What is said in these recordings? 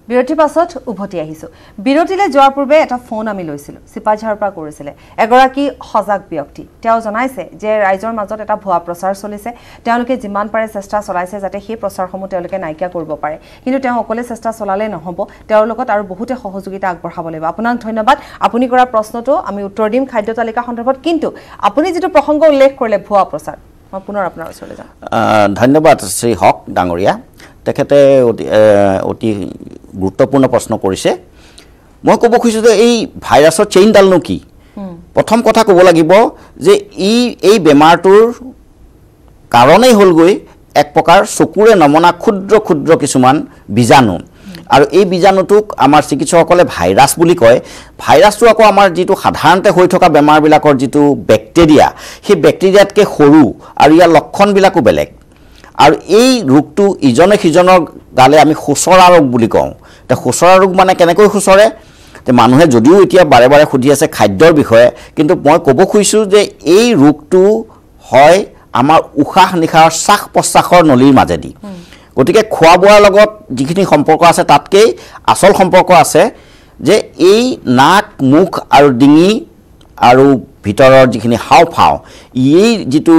বিৰতিৰ পাছত উভতি আহিছো বিৰতিলে যোৱাৰ পূৰ্বে এটা ফোন আমি লৈছিলো সিপাঝাৰৰ পৰা কৰিছিলে এগৰাকী সজাগ ব্যক্তি তেওঁ জনাইছে যে ৰাইজৰ মাজত এটা ভুৱা প্ৰচাৰ চলিছে তেওঁলোকে যিমান পাৰে চেষ্টা চলাইছে যাতে সেই প্ৰচাৰসমূহ তেওঁলোকে নাইকিয়া কৰিব পাৰে কিন্তু তেওঁ অকলে চেষ্টা চলালে নহব তেওঁৰ লগত আৰু বহুতে সহযোগিতা আগবঢ়াব লাগিব আপোনাক ধন্যবাদ আপুনি কৰা প্ৰশ্নটো আমি উত্তৰ দিম খাদ্য তালিকা সন্দৰ্ভত কিন্তু আপুনি যেটো প্ৰসংগ উল্লেখ কৰিলে ভুৱা প্ৰচাৰ মই পুনৰ আপোনাৰ ওচৰলৈ যাম ধন্যবাদ শ্ৰী হক ডাঙৰীয়া তেখেতে অতি গুৰুত্বপূৰ্ণ প্ৰশ্ন কৰিছে মই ক'ব খুজিছো যে এই ভাইৰাছৰ চেইনডালনো কি প্ৰথম কথা ক'ব লাগিব যে এই বেমাৰটোৰ কাৰণেই হ'লগৈ এক প্ৰকাৰ চকুৰে নমনা ক্ষুদ্ৰ ক্ষুদ্ৰ কিছুমান বীজাণু আৰু এই বীজাণুটোক আমাৰ চিকিৎসকসকলে ভাইৰাছ বুলি কয় ভাইৰাছটো আকৌ আমাৰ যেটো সাধাৰণতে হৈ থকা বেমাৰবিলাকৰ যেটো বেক্টেৰিয়া সেই বেক্টেৰিয়াতকৈ সৰু আৰু ইয়াৰ লক্ষণবিলাকো বেলেগ আৰু এই ৰোগটো ইজনে সিজনৰ গালে আমি খুচৰা ৰোগ বুলি কওঁ তে খুচৰা ৰোগ মানে কেনেকৈ খুচৰে তে মানুহে যদিও এতিয়া বাৰে বাৰে খুদি আছে খাদ্যৰ বিষয়ে কিন্তু মই ক'ব খুজিছো যে এই ৰোগটো হয় আমাৰ উশাহ নিশাৰ শ্বাস প্ৰশ্বাসৰ নলীৰ মাজেদি গতিকে খোৱা বোৱাৰ লগত যিখিনি সম্পৰ্ক আছে তাতকৈ আচল সম্পৰ্ক আছে যে এই নাক মুখ আৰু ডিঙি আৰু ভিতৰৰ যিখিনি হাওঁফাওঁ এই যিটো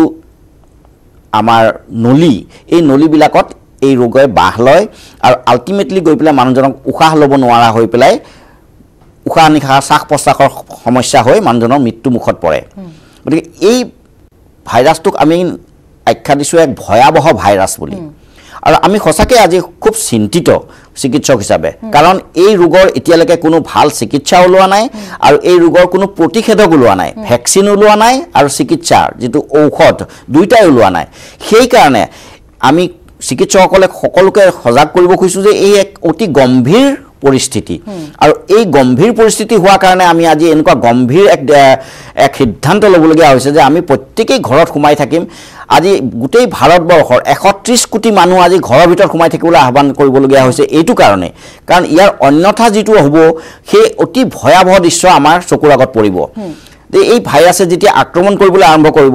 আমাৰ নলী এই নলীবিলাকত এই ৰোগে বাহ লয় আৰু আল্টিমেটলি গৈ পেলাই মানুহজনক উশাহ ল'ব নোৱাৰা হৈ পেলাই উশাহ নিশাহ শ্বাস প্ৰশ্বাসৰ সমস্যা হৈ মানুহজনৰ মৃত্যু মুখত পৰে গতিকে এই ভাইৰাছটোক আমি আখ্যা দিছোঁ এক ভয়াৱহ ভাইৰাছ বুলি আৰু আমি সঁচাকৈ আজি খুব চিন্তিত চিকিৎসক হিচাপে কাৰণ এই ৰোগৰ এতিয়ালৈকে কোনো ভাল চিকিৎসা ওলোৱা নাই আৰু এই ৰোগৰ কোনো প্ৰতিষেধক ওলোৱা নাই ভেকচিন ওলোৱা নাই আৰু চিকিৎসাৰ যেটো ঔষধ দুইটাই ওলোৱা নাই সেই কাৰণে আমি চিকিৎসকসকলে সকলোকে সজাগ কৰিব খুজিছো যে এই এক অতি গম্ভীৰ পৰিস্থিতি আৰু এই গম্ভীৰ পৰিস্থিতি হোৱাৰ কাৰণে আমি আজি এনেকুৱা গম্ভীৰ এক সিদ্ধান্ত ল'বলগীয়া হৈছে যে আমি প্ৰত্যেকেই ঘৰত সোমাই থাকিম আজি গোটেই ভাৰতবৰ্ষৰ 130 কোটি মানুহ আজি ঘৰৰ ভিতৰত সোমাই থাকিবলৈ আহ্বান কৰিবলগীয়া হৈছে এইটো কাৰণে কাৰণ ইয়াৰ অন্যথা যেটো হ'ব সেই অতি ভয়াৱহ দৃশ্য আমাৰ চকুৰ আগত পৰিব যে এই ভাইৰাছে যেতিয়া আক্ৰমণ কৰিবলৈ আৰম্ভ কৰিব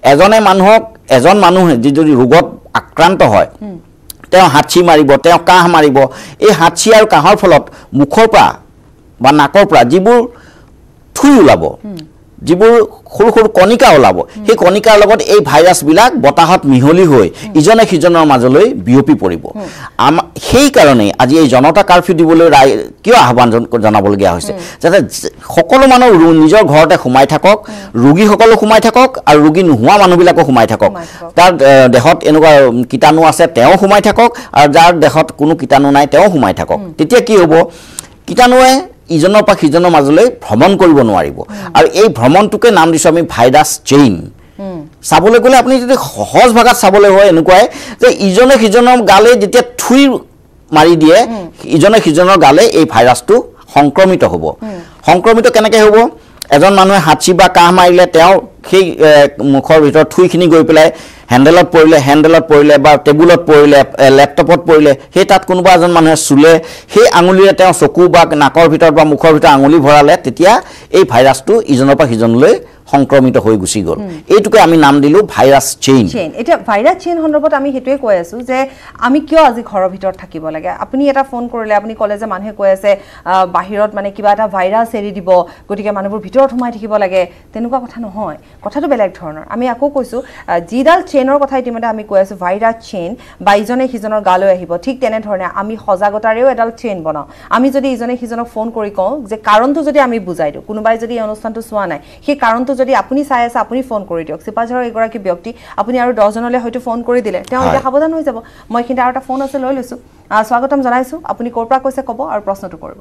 এজন মানুহে যদি ৰোগত আক্ৰান্ত হয় তেওঁ হাঁচি মাৰিব তেওঁ কাহ মাৰিব এই হাঁচি আৰু কাহৰ ফলত মুখৰ পৰা বা নাকৰ পৰা যিবোৰ থুই ওলাব যিবোৰ সৰু সৰু কণিকা ওলাব সেই কণিকাৰ লগত এই ভাইৰাছবিলাক বতাহত মিহলি হৈ ইজনে সিজনৰ মাজলৈ বিয়পি পৰিব সেই কাৰণে আজি এই জনতা কাৰফিউ দিবলৈ কিয় আহ্বান জনাবলগীয়া হৈছে যাতে সকলো মানুহ নিজৰ ঘৰতে সোমাই থাকক ৰোগীসকলো সোমাই থাকক আৰু ৰোগী নোহোৱা মানুহবিলাকো সোমাই থাকক তাৰ দেহত এনেকুৱা কীটাণু আছে তেওঁ সোমাই থাকক আৰু যাৰ দেহত কোনো কীটাণু নাই তেওঁ সোমাই থাকক তেতিয়া কি হ'ব কীটাণুৱে ইজনৰ পৰা সিজনৰ মাজলৈ ভ্ৰমণ কৰিব নোৱাৰিব আৰু এই ভ্ৰমণটোকে নাম দিছো আমি ভাইৰাছ চেইন চাবলৈ গ'লে আপুনি যদি সহজ ভাষাত চাবলৈ হয় এনেকুৱাই যে ইজনে সিজনৰ গালে যেতিয়া থুই মাৰি দিয়ে ইজনে সিজনৰ গালে এই ভাইৰাছটো সংক্ৰমিত হ'ব সংক্ৰমিত কেনেকৈ হ'ব এজন মানুহে হাঁচি বা কাহ মাৰিলে তেওঁ সেই মুখৰ ভিতৰত থুইখিনি গৈ পেলাই হেণ্ডেলত পৰিলে বা টেবুলত পৰিলে লেপটপত পৰিলে সেই তাত কোনোবা এজন মানুহে চুলে সেই আঙুলিৰে তেওঁ চকু বা নাকৰ ভিতৰত বা মুখৰ ভিতৰত আঙুলি ভৰালে তেতিয়া এই ভাইৰাছটো ইজনৰ পৰা সিজনলৈ সংক্ৰমিত হৈ গুচি গ'ল এইটোকে আমি নাম দিলো ভাইৰাছ চেইন এটা ভাইৰাছ চেইন সন্দৰ্ভত আমি হেতুৱে কৈ আছো যে আমি কিয় আজি ঘৰৰ ভিতৰত থাকিব লাগে আপুনি এটা ফোন কৰিলে আপুনি ক'লে যে মানুহে কৈ আছে বাহিৰত মানে কিবা এটা ভাইৰাছ এৰি দিব গতিকে মানুহবোৰ ভিতৰত সোমাই থাকিব লাগে তেনেকুৱা কথা নহয় কথাটো বেলেগ ধৰণৰ আমি আকৌ কৈছো জিডাল চেইনৰ কথা ইতিমধ্যে আমি কৈ আছো ভাইৰাছ চেইন বা ইজনে সিজনৰ গালৈ আহিব ঠিক তেনে ধৰণে আমি সজাগতাৰেও এডাল চেইন বনাও আমি যদি ইজনে সিজনক ফোন কৰি কওঁ যে কাৰণটো যদি আমি বুজাই দিওঁ কোনোবাই যদি এই অনুষ্ঠানটো চোৱা নাই সেই কাৰণটো যদি আপুনি চাই আছে আপুনি ফোন কৰি দিয়ক সিপাঝাৰৰ এগৰাকী ব্যক্তি আপুনি আৰু 10 জনলৈ হয়তো ফোন কৰি দিলে তেওঁ এতিয়া সাৱধান হৈ যাব মই কিন্তু আৰু এটা ফোন আছে লৈ লৈছো স্বাগতম জনাইছো আপুনি ক'ৰ পৰা কৈছে ক'ব আৰু প্ৰশ্নটো কৰিব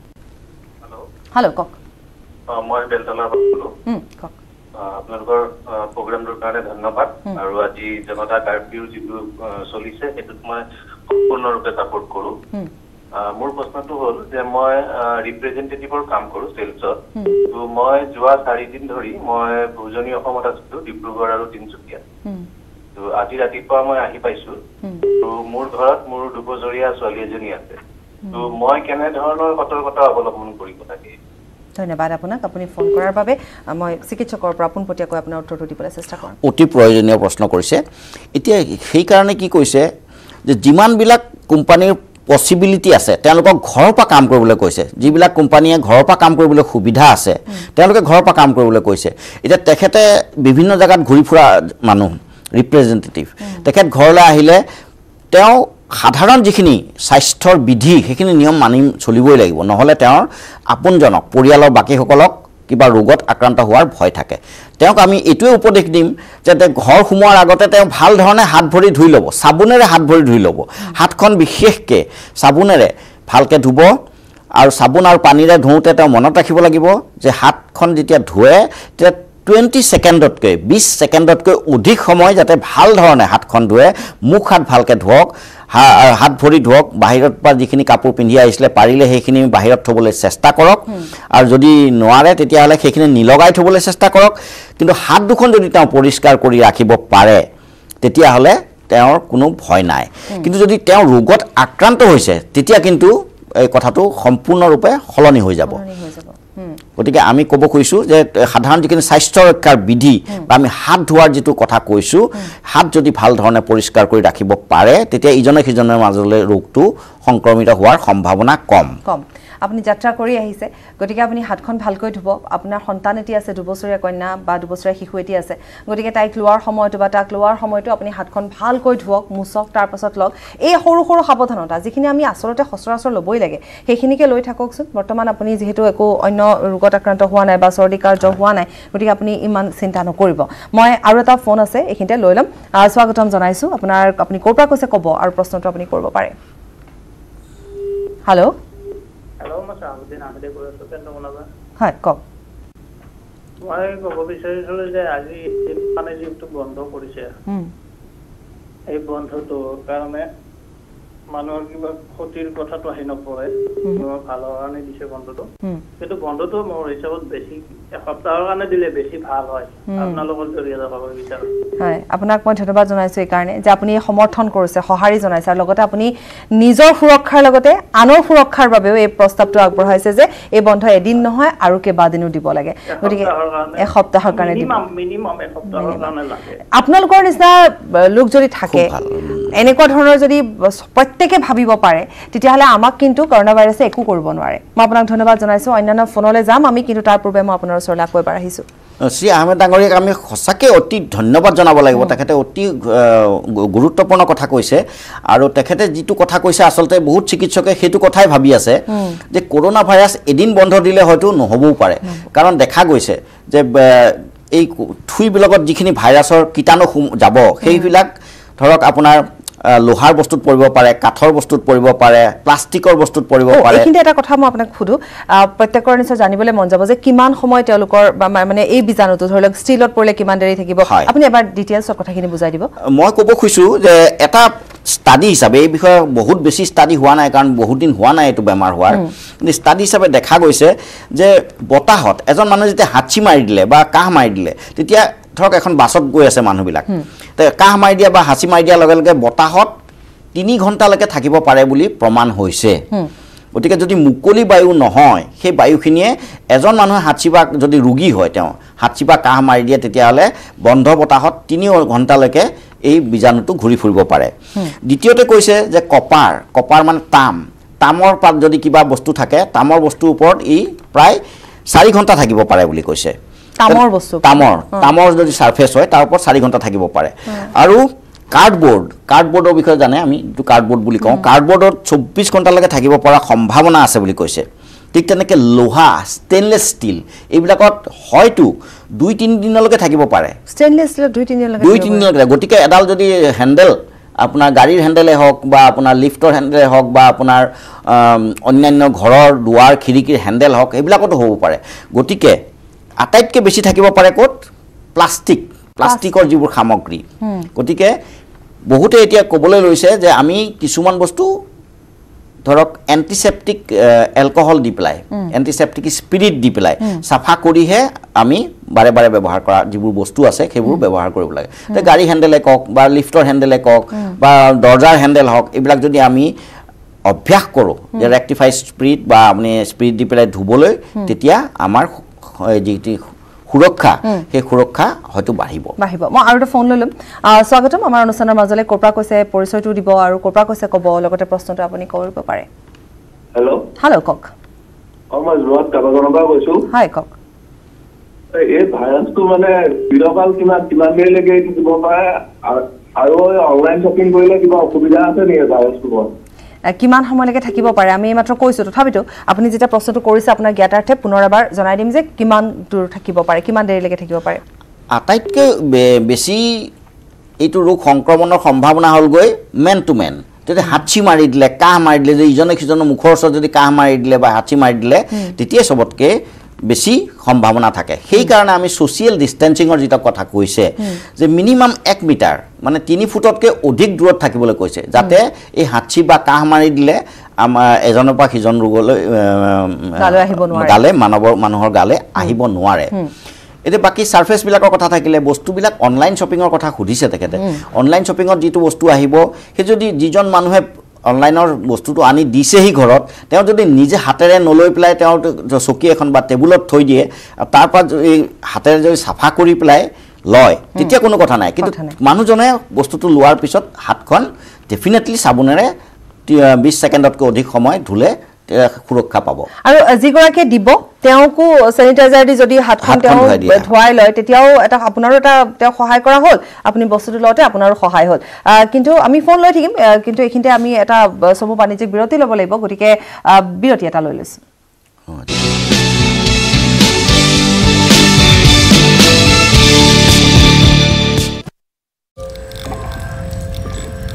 হেল্ল কওক মই বেলতলা বলো কওক আপোনালোকৰ প্ৰগ্ৰামটোৰ কাৰণে ধন্যবাদ আৰু আজি জনতা কাৰফিউ যিটো চলিছে সেইটোত মই সম্পূৰ্ণৰূপে ছাপোৰ্ট কৰোঁ মোৰ প্ৰশ্নটো হ'ল যে মই ৰিপ্ৰেজেণ্টেটিভৰ কাম কৰোঁ চেলছত তো মই যোৱা 4 দিন ধৰি মই উজনি অসমত আছিলোঁ ডিব্ৰুগড় আৰু তিনিচুকীয়া তো আজি ৰাতিপুৱা মই আহি পাইছোঁ তো মোৰ ঘৰত মোৰ 2 বছৰীয়া ছোৱালী এজনী আছে তো মই কেনেধৰণৰ সতৰ্কতা অৱলম্বন কৰিব লাগে ধন্যবাদ আপোনাক আপুনি ফোন কৰাৰ বাবে মই চিকিৎসকৰ পৰা পোনপটীয়াকৈ আপোনাৰ উত্তৰটো দিবলৈ চেষ্টা কৰিম অতি প্ৰয়োজনীয় প্ৰশ্ন কৰিছে এতিয়া সেই কাৰণে কি কৈছে যে যিমানবিলাক কোম্পানীৰ পসিবিলিটি আছে তেওঁলোকক ঘৰৰ পৰা কাম কৰিবলৈ কৈছে যিবিলাক কোম্পানীয়ে ঘৰৰ পৰা কাম কৰিবলৈ সুবিধা আছে তেওঁলোকে ঘৰৰ পৰা কাম কৰিবলৈ কৈছে এতিয়া তেখেতে বিভিন্ন জায়গাত ঘূৰি ফুৰা মানুহ ৰিপ্ৰেজেন্টেটিভ তেখেত ঘৰলৈ আহিলে তেওঁ সাধাৰণ যিখিনি স্বাস্থ্যৰ বিধি সেইখিনি নিয়ম মানি চলিবই লাগিব নহলে তেওঁৰ আপোনজনক পৰিয়ালৰ বাকীসকলক কিবা ৰোগত আক্ৰান্ত হোৱাৰ ভয় থাকে তেওঁক আমি এটোৱে উপদেশ দিম যে ঘৰ সোমোৱাৰ আগতে তেওঁ ভাল ধৰণে হাত ভৰি ধুই ল'ব সাবুনেৰে হাত ভৰি ধুই ল'ব হাতখন বিশেষকৈ সাবুনেৰে ভালকৈ ধুব আৰু সাবুন আৰু পানীৰে ধুওঁতে তেওঁ মনত ৰাখিব লাগিব যে হাতখন যেতিয়া ধুৱে তেতিয়া 20 সেকেন্ডতকৈ 20 সেকেন্ডতকৈ অধিক সময় যাতে ভাল ধৰণে হাতখন ধুৱে মুখ হাত ভালকৈ ধুওক হাত ভৰি ধুওক বাহিৰত পৰা যিখিনি কাপোৰ পিন্ধি আহিছিলে পাৰিলে সেইখিনি বাহিৰত থবলৈ চেষ্টা কৰক আৰু যদি নোৱাৰে তেতিয়াহ'লে সেইখিনি নিলগাই থবলৈ চেষ্টা কৰক কিন্তু হাত দুখন যদি তেওঁ পৰিষ্কাৰ কৰি ৰাখিব পাৰে তেতিয়াহ'লে তেওঁৰ কোনো ভয় নাই কিন্তু যদি তেওঁ ৰোগত আক্ৰান্ত হৈছে তেতিয়া কিন্তু এই কথাটো সম্পূৰ্ণৰূপে সলনি হৈ যাব গতিকে আমি ক'ব কৈছো যে সাধাৰণ যিখিনি স্বাস্থ্য ৰক্ষাৰ বিধি বা আমি হাত ধোৱাৰ যেটো কথা কৈছো হাত যদি ভাল ধৰণে পৰিষ্কাৰ কৰি ৰাখিব পাৰে তেতিয়া ইজনে সিজনৰ মাজলৈ ৰোগটো সংক্ৰমিত হোৱাৰ সম্ভাৱনা কম আপুনি যাত্ৰা কৰি আহিছে গতিকে আপুনি হাতখন ভালকৈ ধুব আপোনাৰ সন্তান এটি আছে 2 বছৰীয়া কন্যা বা 2 বছৰীয়া শিশু এটি আছে গতিকে তাইক লোৱাৰ সময়টো বা তাক লোৱাৰ সময়টো আপুনি হাতখন ভালকৈ ধুওক মুছক তাৰ পাছত লওক এই সৰু সৰু সাৱধানতা যিখিনি আমি আসলতে সচৰাচৰ ল'বই লাগে সেইখিনিকে লৈ থাককচোন বৰ্তমান আপুনি যেহেতু একো অন্য ৰোগত আক্ৰান্ত হোৱা নাই বা চৰ্দি কাৰ্য হোৱা নাই গতিকে আপুনি ইমান চিন্তা নকৰিব মই আৰু এটা ফোন আছে এইখিনিতে লৈ লম স্বাগতম জনাইছো আপুনি ক'ৰ পৰা কৈছে ক'ব আৰু প্ৰশ্নটো আপুনি কৰিব পাৰে হেল্ল' হয় কওক মই ক'ব বিচাৰিছিলোঁ যে আজি মানে যিটো বন্ধ কৰিছে এই বন্ধটোৰ কাৰণে মানুহৰ কিবা ক্ষতিৰ কথাটো আহি নপৰে ভালৰ কাৰণে দিছে বন্ধটো কিন্তু বন্ধটো মোৰ হিচাপত বেছি এসপ্তাহৰ কাৰণে দিলে বেছি ভাল হয় আপোনালোকৰ জৰিয়তে ক'ব বিচাৰোঁ হয় আপোনাক মই ধন্যবাদ জনাইছো এই কাৰণে যে আপুনি সমৰ্থন কৰিছে সহাৰি জনাইছে আৰু লগতে আপুনি নিজৰ সুৰক্ষাৰ লগতে আনৰ সুৰক্ষাৰ বাবেও এই প্ৰস্তাৱটো আগবঢ়াইছে যে এই বন্ধ এদিন নহয় আৰু কেইবাদিনো দিব লাগে গতিকে এসপ্তাহৰ কাৰণে দিব মিনিমাম এসপ্তাহৰ কাৰণে লাগে আপোনালোকৰ নিচিনা লোক যদি থাকে এনেকুৱা ধৰণৰ যদি প্ৰত্যেকে ভাবিব পাৰে তেতিয়াহ'লে আমাক কিন্তু কৰোনা ভাইৰাছে একো কৰিব নোৱাৰে মই আপোনাক ধন্যবাদ জনাইছো অন্যান্য ফোনলৈ যাম আমি কিন্তু তাৰ পূৰ্বে মই আপোনাৰ ওচৰলৈ আকৌ এবাৰ আহিছো শ্ৰী আহমেদ ডাঙৰীয়াক আমি সঁচাকৈ অতি ধন্যবাদ জনাব লাগিব তেখেতে অতি গুৰুত্বপূৰ্ণ কথা কৈছে আৰু তেখেতে যিটো কথা কৈছে আচলতে বহুত চিকিৎসকে সেইটো কথাই ভাবি আছে যে কৰোনা ভাইৰাছ এদিন বন্ধ দিলে হয়তো নহ'বও পাৰে কাৰণ দেখা গৈছে যে এই থুইবিলাকত যিখিনি ভাইৰাছৰ কীটাণু যাব সেইবিলাক ধৰক আপোনাৰ লোহাৰ বস্তুত পৰিব পাৰে কাঠৰ বস্তুত পৰিব পাৰে প্লাষ্টিকৰ বস্তুত পৰিব পাৰে এইখিনি এটা কথা মই আপোনাক খুদু প্ৰত্যেকৰ নিশ্চয় জানিবলৈ মন যাব যে কিমান সময় তেওঁলোকৰ মানে এই বীজাণুটো ধৰি লওক ষ্টিলত পৰিলে কিমান দেৰি থাকিব আপুনি এবাৰ ডিটেইলছত কথাখিনি বুজাই দিব মই ক'ব খুজিছোঁ যে এটা ষ্টাডি হিচাপে এই বিষয়ে বহুত বেছি ষ্টাডি হোৱা নাই কাৰণ বহুত দিন হোৱা নাই এইটো বেমাৰ হোৱাৰ কিন্তু ষ্টাডি হিচাপে দেখা গৈছে যে বতাহত এজন মানুহে যেতিয়া হাঁচি মাৰি দিলে বা কাহ মাৰি দিলে তেতিয়া ধৰক এখন বাছত গৈ আছে মানুহবিলাক কাহ মাৰি দিয়া বা হাঁচি মাৰি দিয়াৰ লগে লগে বতাহত 3 ঘণ্টালৈকে থাকিব পাৰে বুলি প্ৰমাণ হৈছে গতিকে যদি মুকলি বায়ু নহয় সেই বায়ুখিনিয়ে এজন মানুহে হাঁচি বা যদি ৰোগী হয় তেওঁ হাঁচি বা কাহ মাৰি দিয়ে তেতিয়াহ'লে বন্ধ বতাহত 3 ঘণ্টালৈকে এই বীজাণুটো ঘূৰি ফুৰিব পাৰে দ্বিতীয়তে কৈছে যে কপাৰ মানে তামৰ পাত যদি কিবা বস্তু থাকে তামৰ বস্তুৰ ওপৰত ই প্ৰায় 4 ঘণ্টা থাকিব পাৰে বুলি কৈছে তামৰ যদি সাৰফেস হয় তাৰ ওপৰত 4 ঘণ্টা থাকিব পাৰে আৰু কাৰ্ডবোৰ্ডৰ বিষয়ে জানে আমি এইটো কাৰ্ডবোৰ্ড বুলি কওঁ কাৰ্ডবোৰ্ডত 24 ঘণ্টালৈকে থাকিব পৰা সম্ভাৱনা আছে বুলি কৈছে ঠিক তেনেকৈ লোহা ষ্টেইনলেছ ষ্টিল এইবিলাকত হয়তো 2-3 দিনলৈকে থাকিব পাৰে ষ্টেইনলেছ ষ্টিল 2-3 দিনলৈকে গতিকে এডাল যদি হেণ্ডেল আপোনাৰ গাড়ীৰ হেণ্ডেলে হওক বা আপোনাৰ লিফ্টৰ হেণ্ডেলে হওক বা আপোনাৰ অন্যান্য ঘৰৰ দুৱাৰ খিৰিকীৰ হেণ্ডেল হওক এইবিলাকতো হ'ব পাৰে গতিকে আটাইতকৈ বেছি থাকিব পাৰে ক'ত প্লাষ্টিকৰ যিবোৰ সামগ্ৰী গতিকে বহুতে এতিয়া ক'বলৈ লৈছে যে আমি কিছুমান বস্তু ধৰক এণ্টিসেপ্টিক এলকহল দি পেলাই এণ্টিসেপ্টিক স্পিৰিট দি পেলাই সাফা কৰিহে আমি বাৰে বাৰে ব্যৱহাৰ কৰা যিবোৰ বস্তু আছে সেইবোৰ ব্যৱহাৰ কৰিব লাগে তে গাড়ী হেণ্ডেলে কওক বা লিফ্টৰ হেণ্ডেলে কওক বা দৰ্জাৰ হেণ্ডেল হওক এইবিলাক যদি আমি অভ্যাস কৰোঁ যে ৰেক্টিফাইড স্পিৰিট বা আপুনি স্পিৰিট দি পেলাই ধুবলৈ তেতিয়া আমাৰ যিটি সুৰক্ষা সেই সুৰক্ষা হয়তো বাঢ়িব মই আৰু এটা ফোন লৈ ল'ম স্বাগতম আমাৰ অনুষ্ঠানৰ মাজলৈ ক'ৰ পৰা কৈছে পৰিচয়টো দিব আৰু ক'ৰ পৰা কৈছে ক'ব লগতে প্ৰশ্নটো আপুনি কৰিব পাৰে হেল্ল' কওক মই যোৱাত কাবাগনৰ পৰা কৈছো হয় কওক এই ভাইৰাছটো মানে বিৰকাল কিমান দেৰিলৈকে দিব পাৰে আৰু অনলাইন শ্বপিং কৰিলে কিবা অসুবিধা আছে নেকি ভাইৰাছটো কিমান সময়লৈকে থাকিব পাৰে আমি এইমাত্ৰ কৈছোঁ তথাপিতো আপুনি যেতিয়া প্ৰশ্নটো কৰিছে আপোনাৰ জ্ঞাতাৰ্থে পুনৰ এবাৰ জনাই দিম যে কিমান দূৰ থাকিব পাৰে কিমান দেৰিলৈকে থাকিব পাৰে আটাইতকৈ বেছি এইটো ৰোগ সংক্ৰমণৰ সম্ভাৱনা হ'লগৈ মেন টু মেন যদি হাঁচি মাৰি দিলে কাহ মাৰি দিলে যে ইজনে সিজনৰ মুখৰ ওচৰত যদি কাহ মাৰি দিলে বা হাঁচি মাৰি দিলে তেতিয়াই চবতকৈ বেছি সম্ভাৱনা থাকে সেইকাৰণে আমি ছ'চিয়েল ডিষ্টেঞ্চিঙৰ যিটো কথা কৈছে যে মিনিমাম 1 মিটাৰ মানে 3 ফুটতকৈ অধিক দূৰত থাকিবলৈ কৈছে যাতে এই হাঁচি বা কাহ মাৰি দিলে আমাৰ এজনৰ পৰা সিজন ৰোগলৈ গালে মানুহৰ গালে আহিব নোৱাৰে এতিয়া বাকি সাৰফেসবিলাকৰ কথা থাকিলে বস্তুবিলাক অনলাইন শ্বপিঙৰ কথা সুধিছে তেখেতে অনলাইন শ্বপিঙত যিটো বস্তু আহিব সেই যদি যিজন মানুহে অনলাইনৰ বস্তুটো আনি দিছেহি ঘৰত তেওঁ যদি নিজে হাতেৰে নলৈ পেলাই তেওঁ চকী এখন বা টেবুলত থৈ দিয়ে তাৰ পৰা হাতেৰে যদি সাফা কৰি পেলাই লয় তেতিয়া কোনো কথা নাই কিন্তু মানুহজনে বস্তুটো লোৱাৰ পিছত হাতখন ডেফিনেটলি সাবুনেৰে 20 সেকেন্ডতকৈ অধিক সময় ধুলে সুৰক্ষা পাব আৰু যিগৰাকী দিব তেওঁকো স্যানিটাইজাৰ দি যদি হাতখন ধোৱাই লয় তেতিয়াও এটা আপোনাৰো এটা তেওঁ সহায় কৰা হ'ল আপুনি বস্তুটো লওঁতে আপোনাৰো সহায় হ'ল কিন্তু আমি ফোন লৈ থাকিম কিন্তু এইখিনিতে আমি এটা চমু বাণিজ্যিক বিৰতি ল'ব লাগিব গতিকে বিৰতি এটা লৈ লৈছোঁ